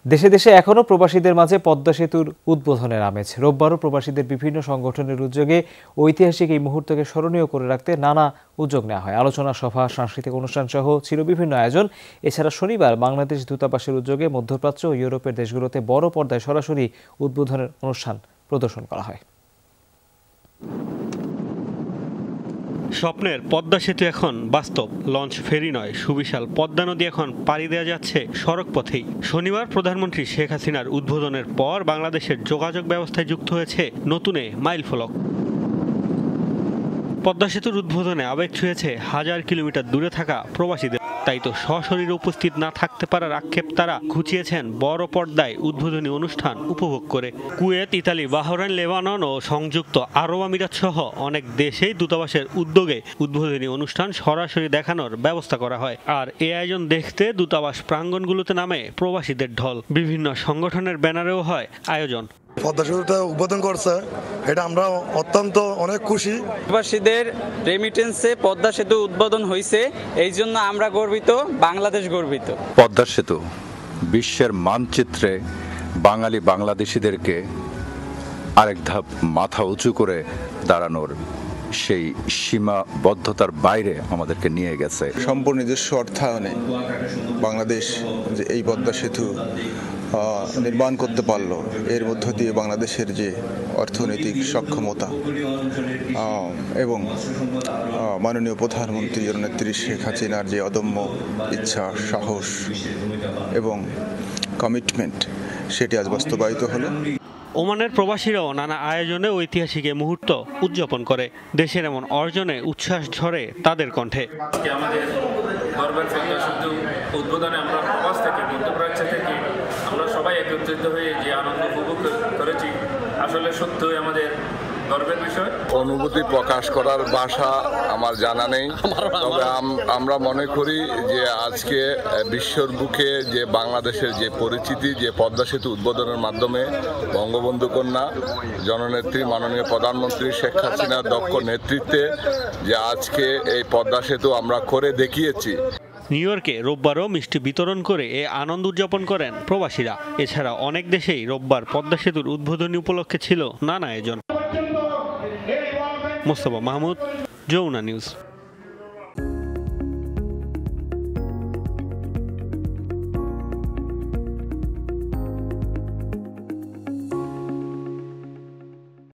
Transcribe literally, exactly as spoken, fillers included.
দেশে দেশে এখনও প্রবাসীদের মাঝে পদ্মা সেতুর উদ্বোধনের আমেজ। রোববারও প্রবাসীদের বিভিন্ন সংগঠনের উদ্যোগে ঐতিহাসিক এই মুহূর্তকে স্মরণীয় করে রাখতে নানা উদ্যোগ নেওয়া হয়। আলোচনা সভা, সাংস্কৃতিক অনুষ্ঠান সহ ছিল বিভিন্ন আয়োজন। এছাড়া শনিবার বাংলাদেশ দূতাবাসের উদ্যোগে মধ্যপ্রাচ্য ও ইউরোপের দেশগুলোতে বড় পর্দায় সরাসরি উদ্বোধনের অনুষ্ঠান প্রদর্শন করা হয়। স্বপ্নের পদ্মা সেতু এখন বাস্তব। লঞ্চ ফেরি নয়, সুবিশাল পদ্মা নদী এখন পাড়ি দেওয়া যাচ্ছে সড়ক পথেই। শনিবার প্রধানমন্ত্রী শেখ হাসিনার উদ্বোধনের পর বাংলাদেশের যোগাযোগ ব্যবস্থায় যুক্ত হয়েছে নতুন মাইল ফলক। পদ্মা সেতুর উদ্বোধনে আবেগ ছুঁয়েছে হাজার কিলোমিটার দূরে থাকা প্রবাসীদের। তাই তো সশরীরে উপস্থিত না থাকতে পারার আক্ষেপ তারা ঘুচিয়েছেন বড় পর্দায় উদ্বোধনী অনুষ্ঠান উপভোগ করে। কুয়েত, ইতালি, বাহরাইন, লেবানন ও সংযুক্ত আরব আমিরাত সহ অনেক দেশেই দূতাবাসের উদ্যোগে উদ্বোধনী অনুষ্ঠান সরাসরি দেখানোর ব্যবস্থা করা হয়। আর এই আয়োজন দেখতে দূতাবাস প্রাঙ্গণগুলোতে নামে প্রবাসীদের ঢল। বিভিন্ন সংগঠনের ব্যানারেও হয় আয়োজন। পদ্মা সেতুটা উদ্বোধন করছে, এটা আমরা অত্যন্ত অনেক খুশি। প্রবাসীদের রেমিটেন্সে পদ্মা সেতু উদ্বোধন হয়েছে, এই জন্য আমরা গর্বিত, বাংলাদেশ গর্বিত। পদ্মা সেতু বিশ্বের মানচিত্রে বাঙালি বাংলাদেশিদেরকে আরেক ধাপ মাথা উঁচু করে দাঁড়ানোর সেই সীমাবদ্ধতার বাইরে আমাদেরকে নিয়ে গেছে। সম্পূর্ণ নিজস্ব অর্থায়নে বাংলাদেশ যে এই পদ্মা সেতু নির্মাণ করতে পারলো, এর মধ্য দিয়ে বাংলাদেশের যে অর্থনৈতিক সক্ষমতা এবং মাননীয় প্রধানমন্ত্রী জননেত্রী শেখ হাসিনার যে অদম্য ইচ্ছা, সাহস এবং কমিটমেন্ট, সেটি আজ বাস্তবায়িত হলো। ওমানের প্রবাসীরাও নানা আয়োজনে ঐতিহাসিক এই মুহূর্ত উদযাপন করে। দেশের এমন অর্জনে উচ্ছ্বাস ঝরে তাদের কণ্ঠে। আমাদের গর্বের পদ্মা সেতু উদ্বোধনে আমরা প্রবাস থেকে, মধ্যপ্রাচ্য থেকে আমরা সবাই একত্রিত হয়ে যে আনন্দ উপভোগ করেছি, আসলে সত্যই আমাদের গর্বের বিষয়। অনুভূতি প্রকাশ করার ভাষা আমার জানা নেই, তবে আমরা মনে করি যে আজকে বিশ্বর বুকে যে বাংলাদেশের যে পরিচিতি, যে পদ্মা সেতু উদ্বোধনের মাধ্যমে বঙ্গবন্ধু কন্যা জননেত্রী মাননীয় প্রধানমন্ত্রী শেখ হাসিনার দক্ষ নেতৃত্বে যে আজকে এই পদ্মা সেতু আমরা করে দেখিয়েছি। নিউ ইয়র্কে রোববারও মিষ্টি বিতরণ করে এ আনন্দ উদযাপন করেন প্রবাসীরা। এছাড়া অনেক দেশেই রোববার পদ্মা সেতুর উদ্বোধনী উপলক্ষে ছিল নানা আয়োজন। মোস্তফা মাহমুদ, যমুনা নিউজ।